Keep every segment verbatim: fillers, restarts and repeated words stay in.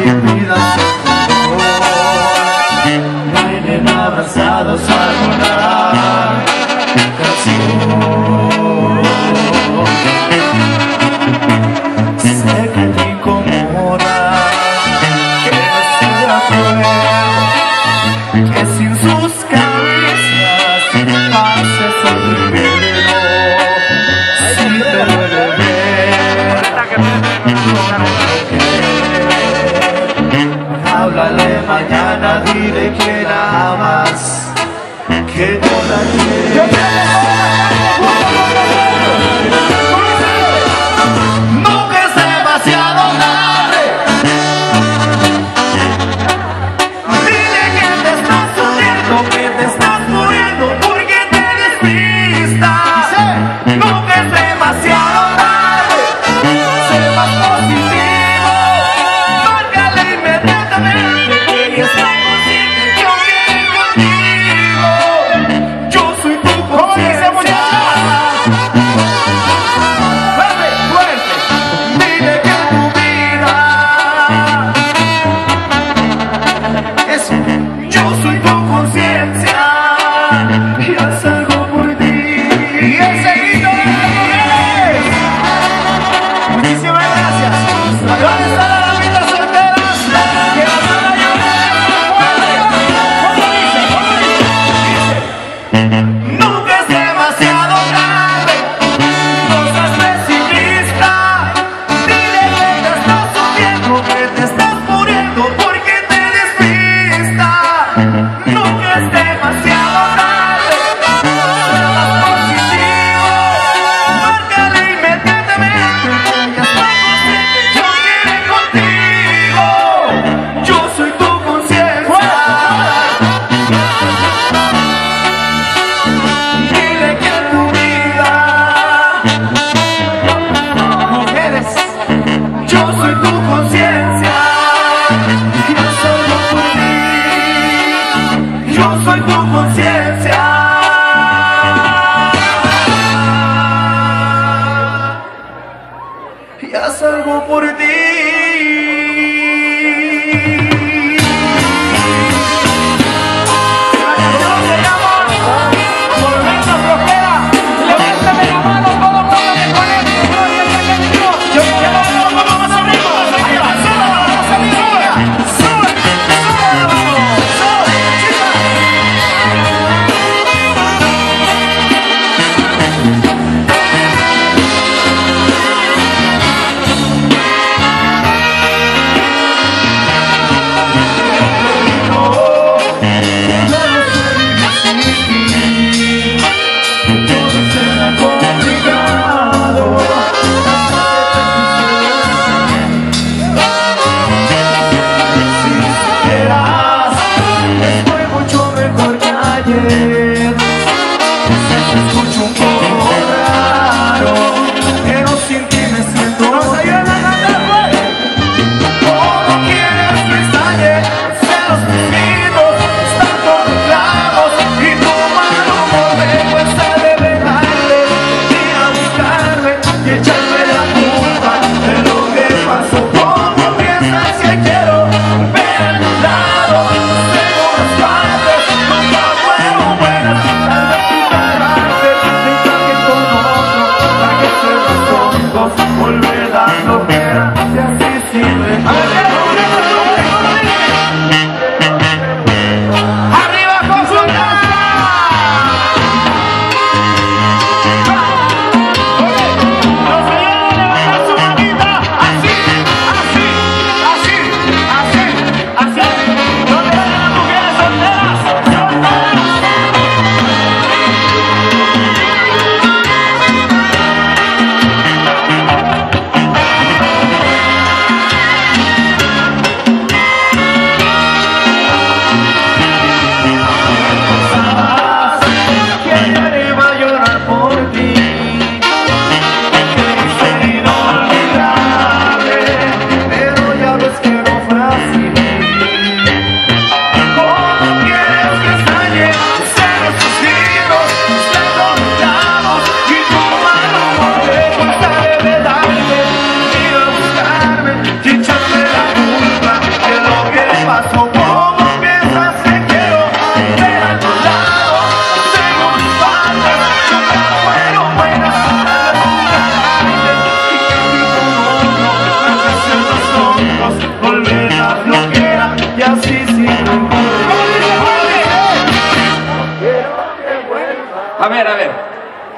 vida se acabó. Bailen abrazados al volar canción. Sé que te incomoda que no sea cruel, que sin sus caricias pases sonriendo. Si te duele ver, háblale mañana, dile que la amas, que no la quieres. Nunca es demasiado tarde. Dile que te estás sufriendo, que te estás muriendo porque te despistas. Nunca es demasiado tarde. Sé más positivo. Márcale inmediatamente que ella está consciente que aún quiere contigo. Yo soy tu conciencia. Fuerte, fuerte. Dile que tu vida. Eso. Yo soy tu conciencia y haz algo por ti. Y ese grito de las mujeres. Muchísimas gracias. ¿Dónde están las damitas solteras que las van a llorar? ¿Cómo dice? ¿Cómo dice? Nunca es demasiado tarde. No seas pesimista. Dile que te estás sufriendo, que te estás muriendo porque te despista. Nunca es demasiado tarde. Sé más positivo. Márcale inmediatamente que ella está consciente que aún quiere contigo. Yo soy tu conciencia. Dile que tu vida. Mujeres, yo soy tu conciencia.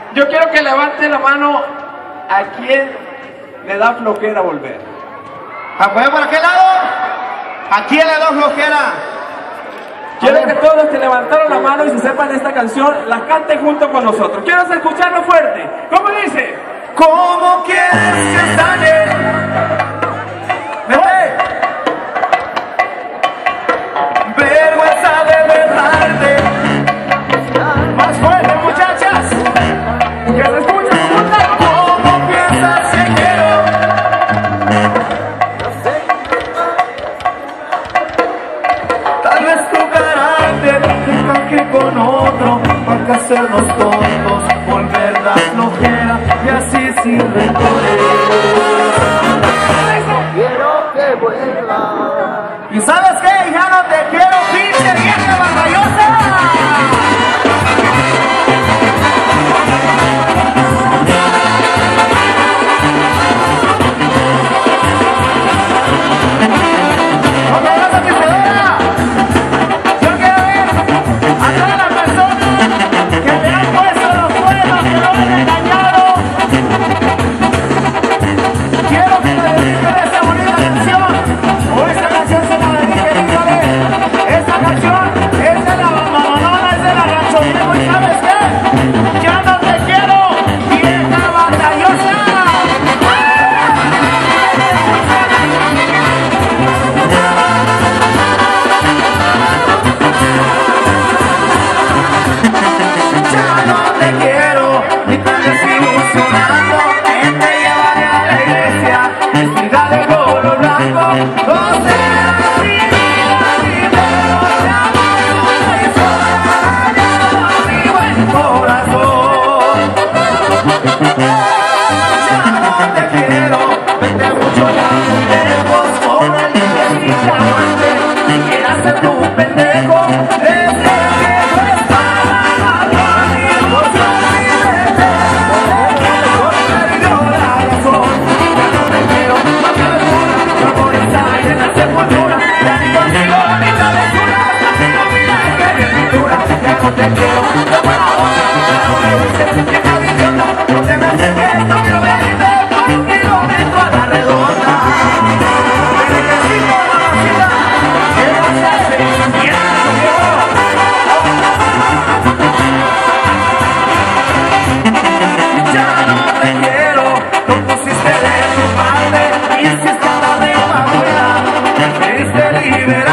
Yo quiero que levante la mano a quien le da flojera volver. ¿Apoyo por aquel lado? ¿A quién le da flojera? Quiero que todos los que levantaron la mano y se sepan esta canción la canten junto con nosotros. Quiero escucharlo fuerte. ¿Cómo dice? ¿Cómo quieres que extrañe? ¡Vete! Vergüenza de besarte. Más fuerte, muchachas. Que se escuche, escucha. ¿Cómo piensas que quiero? Tal vez tu carácter deja que con otro para que hacernos tontos, volver da flojera y así sin rencores. Quiero que vuelva. ¿Y sabes qué? Ya no te quiero, pinche vieja batallosa. Ok, gracias, pisadora. Yo quiero ver a todas las personas que me han puesto los cuernos, que no me han engañado. Quiero que me dediquen esta bonita canción. O esta canción se la dedique, dígale. Esta canción es de la mamadona, es de la Rancho Viejo. ¿Y sabes qué? Ya no te quiero, vieja batallosa. Ya no te quiero, ni tan desilusionando, que te llevaré a la iglesia, vestida de color blanco. No será mi vida, mi pelo, mi amor, mi sola, mi buen corazón. Ya no te quiero, vete mucho ya muy lejos, con el difícil aguante, si quieras ser tu pendejo, es que no es para matar mi emoción, mi deseo, no perdió la razón. Ya no te quiero, más aventura, tu amor está en la sepultura, ya ni consigo ni travesura, contigo mira que mi pintura. Ya no te quiero, de buena onda, ya no me dices, vieja idiota, no te me acerques, no quiero venirte por un kilómetro a la redonda. Te necesito, mamacita, que vas a hacer, ya no quiero. Ya no te quiero, no pusiste de tu parte, hiciste hasta de madura, me queriste liberar.